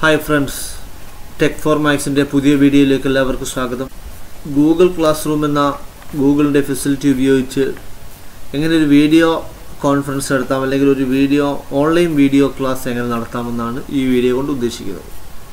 Hi friends, Tech for Max in the പുതിയ വീഡിയോയിലേക്ക് എല്ലാവർക്കും സ്വാഗതം. Google Classroom എന്ന ഗൂഗിളിന്റെ ഫെസിലിറ്റി ഉപയോഗിച്ച് എങ്ങനെ ഒരു വീഡിയോ കോൺഫറൻസ് നടത്താം അല്ലെങ്കിൽ ഒരു വീഡിയോ ഓൺലൈൻ വീഡിയോ ക്ലാസ് എങ്ങനെ നടത്താമെന്നാണ് ഈ വീഡിയോ കൊണ്ട് ഉദ്ദേശിക്കുന്നത്.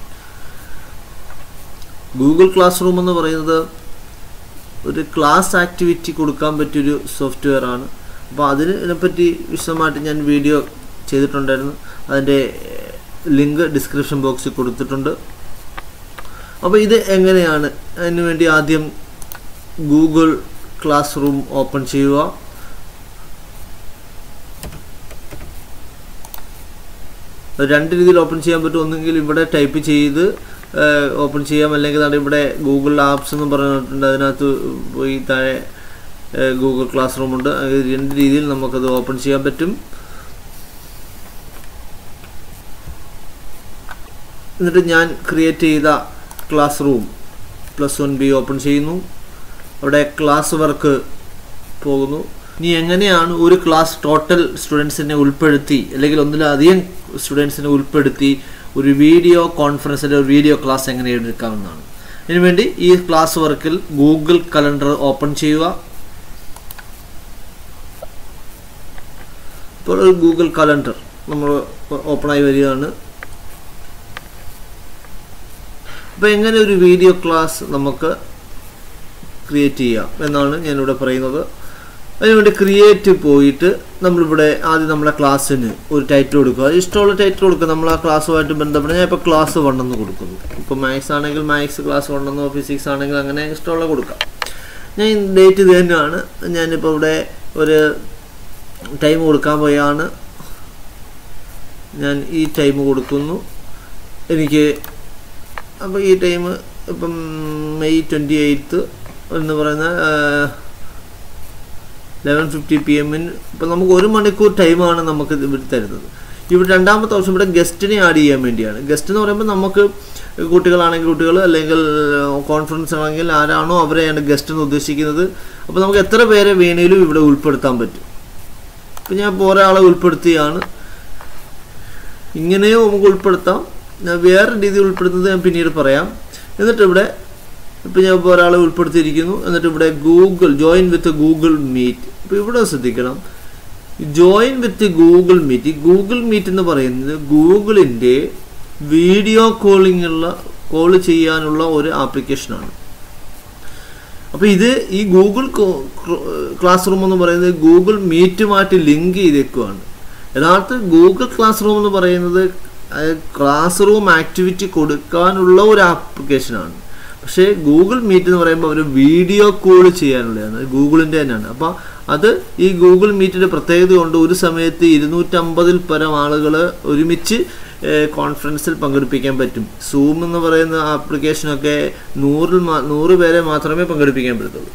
Google Classroom എന്ന് പറയുന്നത് ഒരു ക്ലാസ് ആക്ടിവിറ്റി കൊടുക്കാൻ പറ്റിയ ഒരു സോഫ്റ്റ്വെയർ ആണ്. അപ്പോൾ അതിനെപ്പറ്റി വിശദമായിട്ട് ഞാൻ വീഡിയോ ചെയ്തിട്ടുണ്ടായിരുന്നു. അതിന്റെ ലിങ്ക് ഡിസ്ക്രിപ്ഷൻ ബോക്സിൽ കൊടുത്തിട്ടുണ്ട്. അപ്പോൾ ഇത് എങ്ങനെയാണ് അതിനു വേണ്ടി ആദ്യം Google Classroom ഓപ്പൺ ചെയ്യുക. രണ്ട് രീതിയിൽ ഓപ്പൺ ചെയ്യാൻ പറ്റും. ഒന്നുകിൽ ഇവിടെ ടൈപ്പ് ചെയ്ത് ഓപ്പൺ ചെയ്യാം, അല്ലെങ്കിൽ ഇവിടെ ഗൂഗിൾ ആപ്സ് എന്ന് പറഞ്ഞിട്ടുണ്ട്. അതിനകത്ത് പോയി താഴെ Google Classroom ഉണ്ട്. രണ്ട് രീതിയിൽ നമുക്കത് ഓപ്പൺ ചെയ്യാൻ പറ്റും. എന്നിട്ട് ഞാൻ ക്രിയേറ്റ് ചെയ്ത ക്ലാസ് റൂം +1B ഓപ്പൺ ചെയ്യുന്നു. അവിടെ ക്ലാസ് വർക്ക് പോകുന്നു. ഇനി എങ്ങനെയാണ് ഒരു ക്ലാസ് ടോട്ടൽ സ്റ്റുഡൻസിനെ ഉൾപ്പെടുത്തി അല്ലെങ്കിൽ ഒന്നിലധികം സ്റ്റുഡൻസിനെ ഉൾപ്പെടുത്തി ഒരു വീഡിയോ കോൺഫറൻസിൻ്റെ ഒരു വീഡിയോ ക്ലാസ് എങ്ങനെ എടുക്കാമെന്നാണ്. ഇതിനുവേണ്ടി ഈ ക്ലാസ് വർക്കിൽ ഗൂഗിൾ കലണ്ടർ ഓപ്പൺ ചെയ്യുക. ഇപ്പോൾ ഒരു ഗൂഗിൾ കലണ്ടർ നമ്മൾ ഓപ്പണായി വരികയാണ്. അപ്പോൾ എങ്ങനെ ഒരു വീഡിയോ ക്ലാസ് നമുക്ക് ക്രിയേറ്റ് ചെയ്യാം എന്നാണ് ഞാനിവിടെ പറയുന്നത്. അതിനുവേണ്ടി ക്രിയേറ്റ് പോയിട്ട് നമ്മളിവിടെ ആദ്യം നമ്മുടെ ക്ലാസ്സിന് ഒരു ടൈറ്റിൽ കൊടുക്കുക. ഇഷ്ടമുള്ള ടൈറ്റിൽ കൊടുക്കുക. നമ്മൾ ആ ക്ലാസ്സുമായിട്ട് ബന്ധപ്പെട്ട് ഞാൻ ഇപ്പോൾ ക്ലാസ് 1 എന്ന് കൊടുക്കുന്നു. ഇപ്പോൾ മാത്സ് ആണെങ്കിൽ മാത്സ് ക്ലാസ് 1 എന്നോ, ഫിസിക്സ് ആണെങ്കിൽ അങ്ങനെ ഇഷ്ടമുള്ള കൊടുക്കാം. ഞാൻ ഡേറ്റ് ഇത് തന്നെയാണ്. ഞാനിപ്പോൾ ഇവിടെ ഒരു ടൈം കൊടുക്കാൻ പോയാണ്. ഞാൻ ഈ ടൈം കൊടുക്കുന്നു. എനിക്ക് അപ്പോൾ ഈ ടൈം ഇപ്പം മെയ് 28 എന്ന് പറയുന്ന 11:50 PM. ഇപ്പം നമുക്ക് 1 മണിക്കൂർ ടൈമാണ് നമുക്ക് ഇവിടെ തരുന്നത്. ഇവിടെ രണ്ടാമത്തെ ഓപ്ഷൻ ഇവിടെ ഗസ്റ്റിനെ ആഡ് ചെയ്യാൻ വേണ്ടിയാണ്. ഗസ്റ്റ് എന്ന് പറയുമ്പോൾ നമുക്ക് കുട്ടികളാണെങ്കിൽ കുട്ടികൾ, അല്ലെങ്കിൽ കോൺഫറൻസ് ആണെങ്കിൽ ആരാണോ അവരെയാണ് ഗസ്റ്റ് എന്ന് ഉദ്ദേശിക്കുന്നത്. അപ്പോൾ നമുക്ക് എത്ര പേരെ വേണേലും ഇവിടെ ഉൾപ്പെടുത്താൻ പറ്റും. ഇപ്പം ഞാൻ ഇപ്പോൾ ഒരാളെ ഉൾപ്പെടുത്തിയാണ്. ഇങ്ങനെയോ നമുക്ക് ഉൾപ്പെടുത്താം. ഞാൻ വേറെ രീതിയിൽ ഉൾപ്പെടുത്തുന്നത് ഞാൻ പിന്നീട് പറയാം. എന്നിട്ട് ഇവിടെ ഇപ്പോൾ ഞാൻ ഇപ്പോൾ ഒരാളെ ഉൾപ്പെടുത്തിയിരിക്കുന്നു. എന്നിട്ട് ഇവിടെ ജോയിൻ വിത്ത് ഗൂഗിൾ മീറ്റ്. ഇപ്പോൾ ഇവിടെ ശ്രദ്ധിക്കണം, ജോയിൻ വിത്ത് ഗൂഗിൾ മീറ്റ്. ഈ ഗൂഗിൾ മീറ്റ് എന്ന് പറയുന്നത് ഗൂഗിളിൻ്റെ വീഡിയോ കോൾ ചെയ്യാനുള്ള ഒരു ആപ്ലിക്കേഷനാണ്. അപ്പോൾ ഇത് ഈ ഗൂഗിൾ ക്ലാസ് റൂം എന്ന് പറയുന്നത് ഗൂഗിൾ മീറ്റുമായിട്ട് ലിങ്ക് ചെയ്തേക്കുവാണ്. യഥാർത്ഥ ഗൂഗിൾ ക്ലാസ് റൂം എന്ന് പറയുന്നത് ക്ലാസ് റൂം ആക്ടിവിറ്റി കൊടുക്കാനുള്ള ഒരു ആപ്ലിക്കേഷനാണ്. പക്ഷേ ഗൂഗിൾ മീറ്റ് എന്ന് പറയുമ്പോൾ അവർ വീഡിയോ കോൾ ചെയ്യാനുള്ളതാണ്, ഗൂഗിളിൻ്റെ തന്നെയാണ്. അപ്പോൾ അത് ഈ ഗൂഗിൾ മീറ്റിൻ്റെ പ്രത്യേകത കൊണ്ട് ഒരു സമയത്ത് 250-ൽ പരം ആളുകൾ ഒരുമിച്ച് കോൺഫറൻസിൽ പങ്കെടുപ്പിക്കാൻ പറ്റും. സൂം എന്ന് പറയുന്ന ആപ്ലിക്കേഷനൊക്കെ 100 പേരെ മാത്രമേ പങ്കെടുപ്പിക്കാൻ പറ്റത്തുള്ളൂ.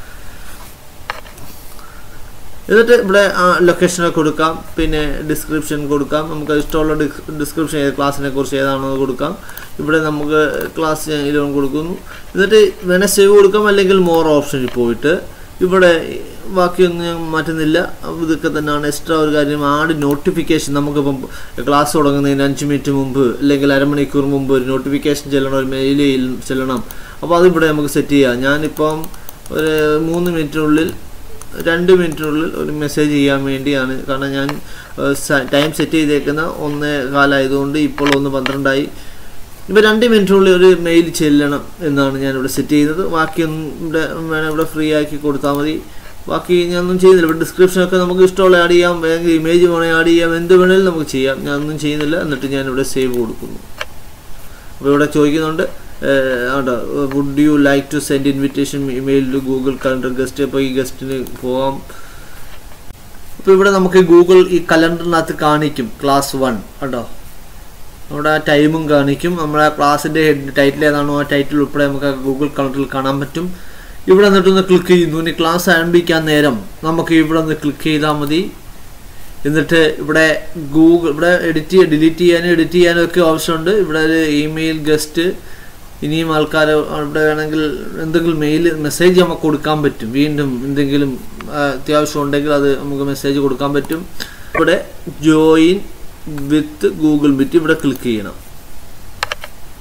എന്നിട്ട് ഇവിടെ ലൊക്കേഷനൊക്കെ കൊടുക്കാം, പിന്നെ ഡിസ്ക്രിപ്ഷൻ കൊടുക്കാം. നമുക്ക് ഇഷ്ടമുള്ള ഡിസ്ക്രിപ്ഷൻ ക്ലാസ്സിനെ കുറിച്ച് ഏതാണെന്ന് കൊടുക്കാം. ഇവിടെ നമുക്ക് ക്ലാസ് ഇതിലും കൊടുക്കുന്നു. എന്നിട്ട് വേണേൽ സേവ് കൊടുക്കാം, അല്ലെങ്കിൽ മോർ ഓപ്ഷനിൽ പോയിട്ട് ഇവിടെ ബാക്കിയൊന്നും ഞാൻ മാറ്റുന്നില്ല. ഇതൊക്കെ തന്നെയാണ്. എക്സ്ട്രാ ഒരു കാര്യം, ആഡ് നോട്ടിഫിക്കേഷൻ. നമുക്കിപ്പം ക്ലാസ് തുടങ്ങുന്നതിന് 5 മിനിറ്റ് മുമ്പ് അല്ലെങ്കിൽ അരമണിക്കൂർ മുമ്പ് ഒരു നോട്ടിഫിക്കേഷൻ ചെല്ലണം, ഒരു മെയിൽ ചെല്ലണം. അപ്പോൾ അതിവിടെ നമുക്ക് സെറ്റ് ചെയ്യാം. ഞാനിപ്പം ഒരു 3 മിനിറ്റിനുള്ളിൽ 2 മിനിറ്റിനുള്ളിൽ ഒരു മെസ്സേജ് ചെയ്യാൻ വേണ്ടിയാണ്. കാരണം ഞാൻ ടൈം സെറ്റ് ചെയ്തേക്കുന്ന 1:15 ആയതുകൊണ്ട് ഇപ്പോൾ 1:12 ഇപ്പോൾ 2 മിനിറ്റിനുള്ളിൽ ഒരു മെയിൽ ചെല്ലണം എന്നാണ് ഞാനിവിടെ സെറ്റ് ചെയ്യുന്നത്. ബാക്കിയൊന്നും ഇവിടെ വേണം, ഇവിടെ ഫ്രീ ആക്കി കൊടുത്താൽ മതി. ബാക്കി ഞാനൊന്നും ചെയ്യുന്നില്ല. ഇവിടെ ഡിസ്ക്രിപ്ഷനൊക്കെ നമുക്ക് ഇഷ്ടമുള്ള ആഡ് ചെയ്യാം, വേണമെങ്കിൽ ഇമേജ് വേണമെങ്കിൽ ആഡ് ചെയ്യാം, എന്ത് വേണമെങ്കിലും നമുക്ക് ചെയ്യാം. ഞാനൊന്നും ചെയ്യുന്നില്ല. എന്നിട്ട് ഞാനിവിടെ സേവ് കൊടുക്കുന്നു. അപ്പോൾ ഇവിടെ ചോദിക്കുന്നുണ്ട്, would you like to send invitation email to Google calendar guest. അപ്പോൾ ഈ ഗസ്റ്റിന് പോകാം. അപ്പോൾ ഇവിടെ നമുക്ക് ഗൂഗിൾ ഈ കലണ്ടറിനകത്ത് കാണിക്കും ക്ലാസ് 1 കേട്ടോ. അവിടെ ആ ടൈമും കാണിക്കും. നമ്മുടെ ക്ലാസ്സിൻ്റെ ടൈറ്റിൽ ഏതാണോ ആ ടൈറ്റിൽ ഉൾപ്പെടെ നമുക്ക് ഗൂഗിൾ കലണ്ടറിൽ കാണാൻ പറ്റും. ഇവിടെ നിന്നിട്ടൊന്ന് ക്ലിക്ക് ചെയ്യുന്നു. ഇനി ക്ലാസ് ആരംഭിക്കാൻ നേരം നമുക്ക് ഇവിടെ ഒന്ന് ക്ലിക്ക് ചെയ്താൽ മതി. എന്നിട്ട് ഇവിടെ ഇവിടെ ഡിലീറ്റ് ചെയ്യാനും ഒക്കെ ഓപ്ഷൻ ഉണ്ട്. ഇവിടെ ഒരു ഇമെയിൽ ഗസ്റ്റ്, ഇനിയും ആൾക്കാർ ഇവിടെ വേണമെങ്കിൽ എന്തെങ്കിലും മെസ്സേജ് നമുക്ക് കൊടുക്കാൻ പറ്റും. വീണ്ടും എന്തെങ്കിലും അത്യാവശ്യം ഉണ്ടെങ്കിൽ അത് നമുക്ക് മെസ്സേജ് കൊടുക്കാൻ പറ്റും. ഇവിടെ ജോയിൻ വിത്ത് ഗൂഗിൾ മീറ്റ് ഇവിടെ ക്ലിക്ക് ചെയ്യണം.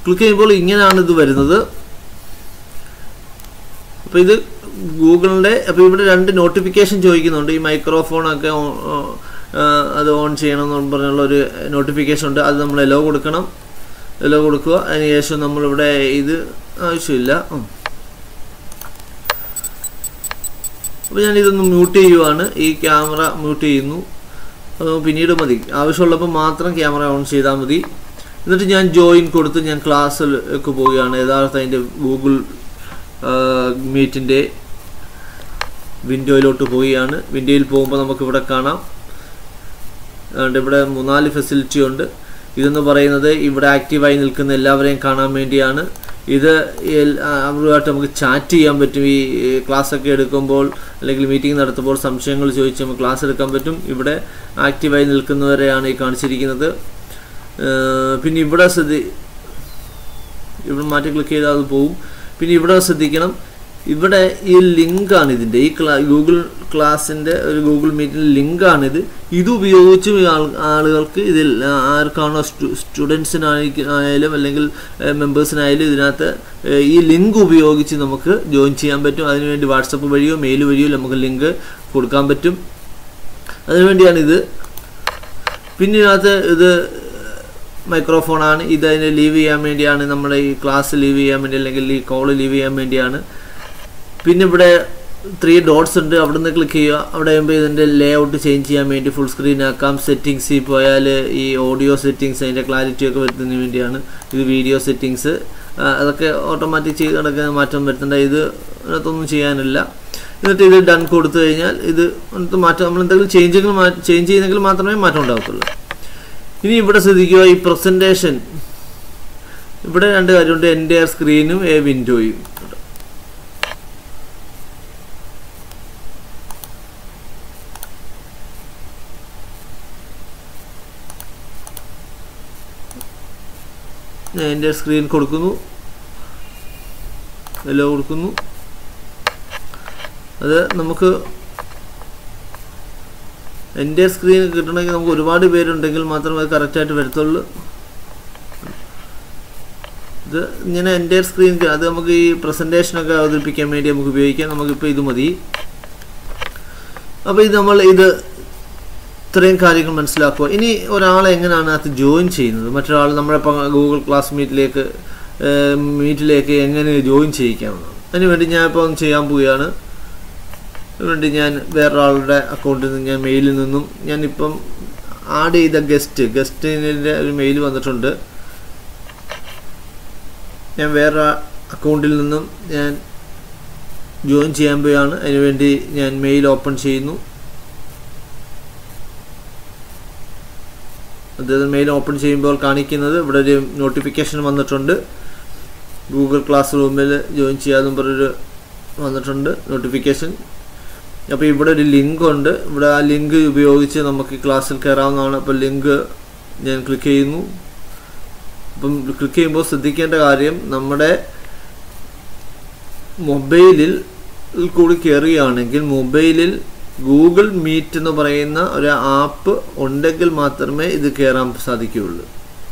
ക്ലിക്ക് ചെയ്യുമ്പോൾ ഇങ്ങനെയാണ് ഇത് വരുന്നത്. അപ്പോൾ ഇത് ഗൂഗിളിൻ്റെ, അപ്പോൾ ഇവിടെ 2 നോട്ടിഫിക്കേഷൻ ചോദിക്കുന്നുണ്ട്. ഈ മൈക്രോഫോണൊക്കെ അത് ഓൺ ചെയ്യണമെന്ന് പറഞ്ഞുള്ള ഒരു നോട്ടിഫിക്കേഷൻ ഉണ്ട്. അത് നമ്മൾ എലോ കൊടുക്കണം. എലോ കൊടുക്കുക. അതിനുശേഷം നമ്മളിവിടെ ഇത് ആവശ്യമില്ല. അപ്പോൾ ഞാനിതൊന്ന് മ്യൂട്ട് ചെയ്യുവാണ്. ഈ ക്യാമറ മ്യൂട്ട് ചെയ്യുന്നു. പിന്നീട് മതി, ആവശ്യമുള്ളപ്പോൾ മാത്രം ക്യാമറ ഓൺ ചെയ്താൽ മതി. എന്നിട്ട് ഞാൻ ജോയിൻ കൊടുത്ത് ഞാൻ ക്ലാസ്സിലേക്ക് പോവുകയാണ്. യഥാർത്ഥ അതിൻ്റെ ഗൂഗിൾ മീറ്റിൻ്റെ വിൻഡോയിലോട്ട് പോവുകയാണ്. വിൻഡോയിൽ പോകുമ്പോൾ നമുക്കിവിടെ കാണാം, ഇവിടെ 3-4 ഫെസിലിറ്റി ഉണ്ട്. ഇതെന്ന് പറയുന്നത് ഇവിടെ ആക്റ്റീവായി നിൽക്കുന്ന എല്ലാവരെയും കാണാൻ വേണ്ടിയാണ്. ഇത് അവരുമായിട്ട് നമുക്ക് ചാറ്റ് ചെയ്യാൻ പറ്റും. ഈ ക്ലാസ്സൊക്കെ എടുക്കുമ്പോൾ അല്ലെങ്കിൽ മീറ്റിംഗ് നടത്തുമ്പോൾ സംശയങ്ങൾ ചോദിച്ച് നമുക്ക് ക്ലാസ് എടുക്കാൻ പറ്റും. ഇവിടെ ആക്റ്റീവായി നിൽക്കുന്നവരെയാണ് ഈ കാണിച്ചിരിക്കുന്നത്. പിന്നെ ഇവിടെ ഇവിടെ മാറ്റി ക്ലിക്ക് ചെയ്താൽ അത് പോവും. പിന്നെ ഇവിടെ ശ്രദ്ധിക്കണം, ഇവിടെ ഈ ലിങ്കാണ് ഇതിൻ്റെ, ഈ ഗൂഗിൾ ക്ലാസ്സിൻ്റെ ഒരു ഗൂഗിൾ മീറ്റിൻ്റെ ലിങ്കാണിത്. ഇതുപയോഗിച്ചും ആളുകൾക്ക് ഇതിൽ ആർക്കാണോ സ്റ്റുഡൻസിനായാലും അല്ലെങ്കിൽ മെമ്പേഴ്സിനായാലും ഇതിനകത്ത് ഈ ലിങ്ക് ഉപയോഗിച്ച് നമുക്ക് ജോയിൻ ചെയ്യാൻ പറ്റും. അതിനുവേണ്ടി വാട്സപ്പ് വഴിയോ മെയിൽ വഴിയോ നമുക്ക് ലിങ്ക് കൊടുക്കാൻ പറ്റും. അതിനുവേണ്ടിയാണിത്. പിന്നെ ഇതിനകത്ത് ഇത് മൈക്രോഫോണാണ്. ഇതിനെ ലീവ് ചെയ്യാൻ വേണ്ടിയാണ്, നമ്മുടെ ഈ ക്ലാസ് ലീവ് ചെയ്യാൻ വേണ്ടി അല്ലെങ്കിൽ ഈ കോള് ലീവ് ചെയ്യാൻ വേണ്ടിയാണ്. പിന്നെ ഇവിടെ 3 ഡോട്ട്സ് ഉണ്ട്, അവിടെ നിന്ന് ക്ലിക്ക് ചെയ്യുക. അവിടെ ആകുമ്പോൾ ഇതിൻ്റെ ലേ ഔട്ട് ചേഞ്ച് ചെയ്യാൻ വേണ്ടി ഫുൾ സ്ക്രീൻ ആക്കാം. സെറ്റിങ്സിൽ പോയാൽ ഈ ഓഡിയോ സെറ്റിങ്സ്, അതിൻ്റെ ക്ലാരിറ്റി ഒക്കെ വരുത്തുന്നതിന് വേണ്ടിയാണ്. ഇത് വീഡിയോ സെറ്റിങ്സ്, അതൊക്കെ ഓട്ടോമാറ്റിക് ചെയ്ത് നടക്കാൻ മാറ്റം വരുത്തേണ്ട. ഇത് അതിനകത്തൊന്നും ചെയ്യാനില്ല. എന്നിട്ട് ഇത് ഡൺ കൊടുത്തു കഴിഞ്ഞാൽ ഇത് മാറ്റം, നമ്മൾ എന്തെങ്കിലും ചേഞ്ച് ചെയ്യുന്നെങ്കിൽ മാത്രമേ മാറ്റം ഉണ്ടാകത്തുള്ളൂ. ഇനി ഇവിടെ ശ്രദ്ധിക്കുക, ഈ പ്രസൻറ്റേഷൻ ഇവിടെ 2 കാര്യമുണ്ട്, എൻ്റയർ സ്ക്രീനും വിൻഡോയും. ഞാൻ എൻ്റെ സ്ക്രീൻ കൊടുക്കുന്നു, എല്ലോ കൊടുക്കുന്നു. അത് നമുക്ക് എൻ്റെ സ്ക്രീൻ കിട്ടണമെങ്കിൽ നമുക്ക് ഒരുപാട് പേരുണ്ടെങ്കിൽ മാത്രമേ അത് കറക്റ്റായിട്ട് വരത്തുള്ളൂ. ഇത് ഇങ്ങനെ എൻ്റെ സ്ക്രീൻ, അത് നമുക്ക് ഈ പ്രസൻറ്റേഷനൊക്കെ അവതരിപ്പിക്കാൻ വേണ്ടി നമുക്ക് ഉപയോഗിക്കാം. നമുക്കിപ്പോൾ ഇത് മതി. അപ്പോൾ ഇത് നമ്മൾ ഇത്രയും കാര്യങ്ങൾ മനസ്സിലാക്കുക. ഇനി ഒരാളെ എങ്ങനെയാണ് അത് ജോയിൻ ചെയ്യുന്നത്, മറ്റൊരാൾ നമ്മുടെ ഗൂഗിൾ ക്ലാസ് മീറ്റിലേക്ക് എങ്ങനെ ജോയിൻ ചെയ്യിക്കാമെന്നാണ്. അതിനുവേണ്ടി ഞാൻ ഇപ്പോൾ ഒന്ന് ചെയ്യാൻ പോവുകയാണ്. അതുകൊണ്ട് ഞാൻ വേറൊരാളുടെ അക്കൗണ്ടിൽ നിന്ന് ഞാൻ മെയിലിൽ നിന്നും ഞാനിപ്പം ആഡ് ചെയ്ത ഗസ്റ്റിൻ്റെ ഒരു മെയിൽ വന്നിട്ടുണ്ട്. ഞാൻ വേറെ അക്കൗണ്ടിൽ നിന്നും ഞാൻ ജോയിൻ ചെയ്യാൻ പോവുകയാണ്. അതിനുവേണ്ടി ഞാൻ മെയിൽ ഓപ്പൺ ചെയ്യുന്നു. അതായത് മെയിൽ ഓപ്പൺ ചെയ്യുമ്പോൾ കാണിക്കുന്നത് ഇവിടെ ഒരു നോട്ടിഫിക്കേഷൻ വന്നിട്ടുണ്ട്. ഗൂഗിൾ ക്ലാസ് റൂമിൽ ജോയിൻ ചെയ്യാമെന്നും പറഞ്ഞൊരു വന്നിട്ടുണ്ട് നോട്ടിഫിക്കേഷൻ. അപ്പോൾ ഇവിടെ ഒരു ലിങ്ക് ഉണ്ട്. ഇവിടെ ആ ലിങ്ക് ഉപയോഗിച്ച് നമുക്ക് ക്ലാസ്സിൽ കയറാവുന്നതാണ്. അപ്പോൾ ലിങ്ക് ഞാൻ ക്ലിക്ക് ചെയ്യുന്നു. അപ്പം ക്ലിക്ക് ചെയ്യുമ്പോൾ ശ്രദ്ധിക്കേണ്ട കാര്യം, നമ്മുടെ മൊബൈലിൽ കൂടി കയറുകയാണെങ്കിൽ മൊബൈലിൽ ഗൂഗിൾ മീറ്റ് എന്ന് പറയുന്ന ഒരു ആപ്പ് ഉണ്ടെങ്കിൽ മാത്രമേ ഇത് കയറാൻ സാധിക്കുകയുള്ളൂ.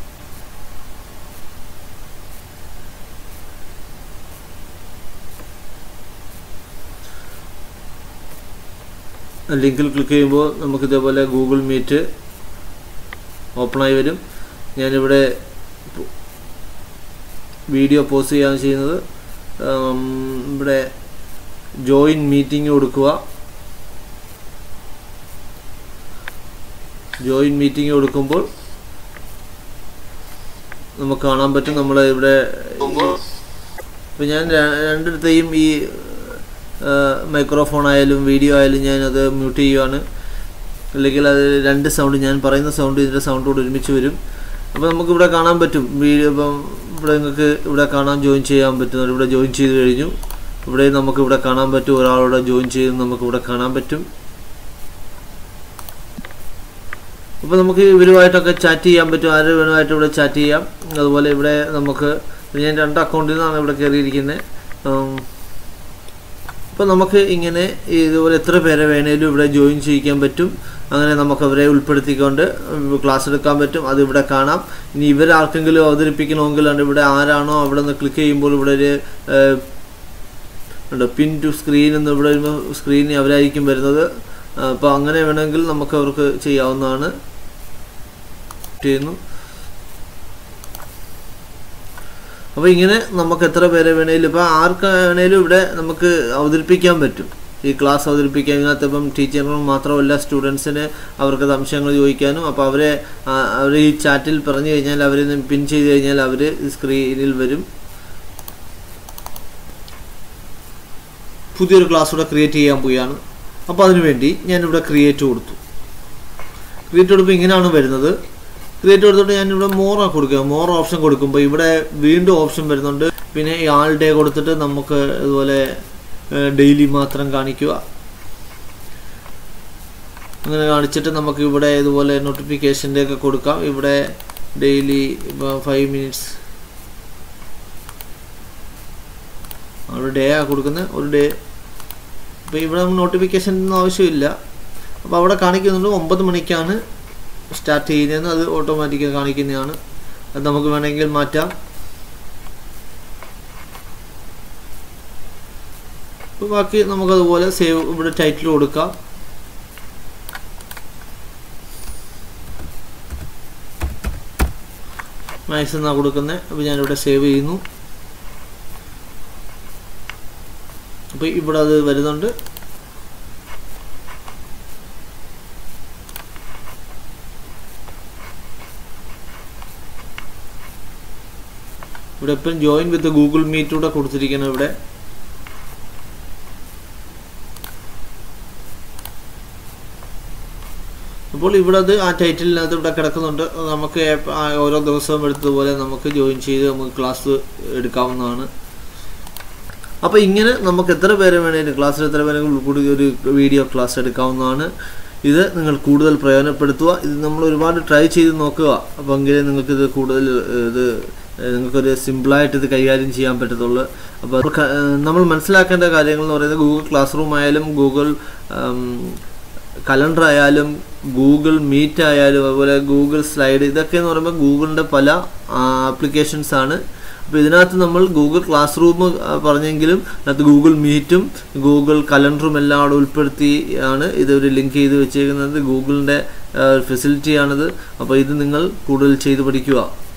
ലിങ്കിൽ ക്ലിക്ക് ചെയ്യുമ്പോൾ നമുക്കിതേപോലെ ഗൂഗിൾ മീറ്റ് ഓപ്പണായി വരും. ഞാനിവിടെ വീഡിയോ പോസ്റ്റ് ചെയ്യാണ് ചെയ്യുന്നത്. ഇവിടെ ജോയിൻ മീറ്റിംഗ് കൊടുക്കുക. ജോയിൻ മീറ്റിംഗ് കൊടുക്കുമ്പോൾ നമുക്ക് കാണാൻ പറ്റും നമ്മൾ ഇവിടെ. ഇപ്പം ഞാൻ രണ്ടിടത്തെയും ഈ മൈക്രോഫോൺ ആയാലും വീഡിയോ ആയാലും ഞാനത് മ്യൂട്ട് ചെയ്യുകയാണ്. അല്ലെങ്കിൽ അത് 2 സൗണ്ട്, ഞാൻ പറയുന്ന സൗണ്ട് ഇതിൻ്റെ സൗണ്ടോട് ഒരുമിച്ച് വരും. അപ്പോൾ നമുക്കിവിടെ കാണാൻ പറ്റും വീഡിയോ. ഇപ്പം ഇവിടെ നിങ്ങൾക്ക് ഇവിടെ കാണാൻ ജോയിൻ ചെയ്യാൻ പറ്റും. ഇവിടെ ജോയിൻ ചെയ്ത് കഴിഞ്ഞു. ഇവിടെ നമുക്കിവിടെ കാണാൻ പറ്റും, ഒരാളോട് ജോയിൻ ചെയ്ത് നമുക്കിവിടെ കാണാൻ പറ്റും. അപ്പോൾ നമുക്ക് ഇവരുമായിട്ടൊക്കെ ചാറ്റ് ചെയ്യാൻ പറ്റും. ആരുമായിട്ട് ഇവിടെ ചാറ്റ് ചെയ്യാം. അതുപോലെ ഇവിടെ നമുക്ക്, ഞാൻ 2 അക്കൗണ്ടിൽ നിന്നാണ് ഇവിടെ കയറിയിരിക്കുന്നത്. അപ്പോൾ നമുക്ക് ഇങ്ങനെ ഇതുപോലെ എത്ര പേരെ വേണേലും ഇവിടെ ജോയിൻ ചെയ്യിക്കാൻ പറ്റും. അങ്ങനെ നമുക്ക് അവരെ ഉൾപ്പെടുത്തിക്കൊണ്ട് ക്ലാസ് എടുക്കാൻ പറ്റും. അതിവിടെ കാണാം. ഇനി ഇവരാർക്കെങ്കിലും അവതരിപ്പിക്കണമെങ്കിൽ ഇവിടെ ആരാണോ അവിടെ നിന്ന് ക്ലിക്ക് ചെയ്യുമ്പോൾ ഇവിടെ ഒരു പിൻ ടു സ്ക്രീൻ എന്ന് ഇവിടെ സ്ക്രീനിൽ അവരായിരിക്കും വരുന്നത്. അപ്പോൾ അങ്ങനെ വേണമെങ്കിൽ നമുക്ക് അവർക്ക് ചെയ്യാവുന്നതാണ്. ചെയ്യുന്നു. അപ്പോൾ ഇങ്ങനെ നമുക്ക് എത്ര പേരെ വേണേലും ഇപ്പോൾ ആർക്ക് വേണേലും ഇവിടെ നമുക്ക് അവതരിപ്പിക്കാൻ പറ്റും. ഈ ക്ലാസ് അവതരിപ്പിക്കാൻ ഇതിനകത്ത് ഇപ്പം ടീച്ചറിനും മാത്രമല്ല സ്റ്റുഡൻസിന് അവർക്ക് സംശയങ്ങൾ ചോദിക്കാനും. അപ്പോൾ അവർ ഈ ചാറ്റിൽ പറഞ്ഞു കഴിഞ്ഞാൽ അവർ പിൻ ചെയ്ത് കഴിഞ്ഞാൽ അവർ സ്ക്രീനിൽ വരും. പുതിയൊരു ക്ലാസ് കൂടെ ക്രിയേറ്റ് ചെയ്യാൻ പോവുകയാണ്. അപ്പോൾ അതിനുവേണ്ടി ഞാനിവിടെ ക്രിയേറ്റ് കൊടുത്തു. ക്രിയേറ്റ് കൊടുക്കുമ്പോൾ ഇങ്ങനെയാണ് വരുന്നത്. ക്രിയേറ്റ് കൊടുത്തിട്ട് ഞാനിവിടെ മോറാണ് കൊടുക്കുക. മോർ ഓപ്ഷൻ കൊടുക്കുമ്പോൾ ഇവിടെ വീണ്ടും ഓപ്ഷൻ വരുന്നുണ്ട്. പിന്നെ ഈ ആൾ ഡേ കൊടുത്തിട്ട് നമുക്ക് ഇതുപോലെ ഡെയിലി മാത്രം കാണിക്കുക. അങ്ങനെ കാണിച്ചിട്ട് നമുക്ക് ഇവിടെ ഇതുപോലെ നോട്ടിഫിക്കേഷൻ്റെ ഒക്കെ കൊടുക്കാം. ഇവിടെ ഡെയിലി 5 minutes ഒരു ഡേ ആണ് കൊടുക്കുന്നത്. ഒരു ഡേ അപ്പോൾ ഇവിടെ നോട്ടിഫിക്കേഷൻ ഒന്നും ആവശ്യമില്ല. അപ്പോൾ അവിടെ കാണിക്കുന്നുണ്ട് 9 മണിക്കാണ് സ്റ്റാർട്ട് ചെയ്യുന്നതെന്ന്. അത് ഓട്ടോമാറ്റിക്കായി കാണിക്കുന്നതാണ്. അത് നമുക്ക് വേണമെങ്കിൽ മാറ്റാം. അപ്പോൾ ബാക്കി നമുക്കതുപോലെ സേവ് ഇവിടെ ടൈറ്റിൽ കൊടുക്കാം. മാക്സ് എന്നാണ് കൊടുക്കുന്നത്. അപ്പോൾ ഞാനിവിടെ സേവ് ചെയ്യുന്നു. അപ്പോൾ ഇവിടെ അത് വരുന്നുണ്ട്. ഇവിടെ ഇപ്പം ജോയിൻ വിത്ത് ഗൂഗിൾ മീറ്റ് കൂടെ കൊടുത്തിരിക്കണം. ഇവിടെ അപ്പോൾ ഇവിടെ അത് ആ ടൈറ്റിലിനകത്ത് ഇവിടെ കിടക്കുന്നുണ്ട്. നമുക്ക് ഓരോ ദിവസവും എടുത്തതുപോലെ നമുക്ക് ജോയിൻ ചെയ്ത് നമുക്ക് ക്ലാസ് എടുക്കാവുന്നതാണ്. അപ്പോൾ ഇങ്ങനെ നമുക്ക് എത്ര പേരെ വേണമെങ്കിലും ക്ലാസ്സിൽ എത്ര പേരെ കൂടി ഒരു വീഡിയോ ക്ലാസ് എടുക്കാവുന്നതാണ്. ഇത് നിങ്ങൾ കൂടുതൽ പ്രയോജനപ്പെടുത്തുക. ഇത് നമ്മൾ ഒരുപാട് ട്രൈ ചെയ്ത് നോക്കുക. അപ്പോൾ എങ്കിലേ നിങ്ങൾക്കിത് കൂടുതൽ നിങ്ങൾക്കൊരു സിമ്പിളായിട്ട് ഇത് കൈകാര്യം ചെയ്യാൻ പറ്റത്തുള്ളൂ. അപ്പോൾ നമ്മൾ മനസ്സിലാക്കേണ്ട കാര്യങ്ങൾ എന്ന് പറയുന്നത് ഗൂഗിൾ ക്ലാസ് റൂം ആയാലും ഗൂഗിൾ കലണ്ടർ ആയാലും ഗൂഗിൾ മീറ്റ് ആയാലും അതുപോലെ ഗൂഗിൾ സ്ലൈഡ് ഇതൊക്കെ എന്ന് പറയുമ്പോൾ ഗൂഗിളിൻ്റെ പല ആപ്ലിക്കേഷൻസ് ആണ്. അപ്പോൾ ഇതിനകത്ത് നമ്മൾ ഗൂഗിൾ ക്ലാസ് റൂം പറഞ്ഞെങ്കിലും അതിനകത്ത് ഗൂഗിൾ മീറ്റും ഗൂഗിൾ കലണ്ടറും എല്ലാം അവിടെ ഉൾപ്പെടുത്തിയാണ് ഇതൊരു ലിങ്ക് ചെയ്ത് വെച്ചേക്കുന്നത്. ഗൂഗിളിൻ്റെ ഫെസിലിറ്റിയാണിത്. അപ്പോൾ ഇത് നിങ്ങൾ കൂടുതൽ ചെയ്ത് പഠിക്കുക.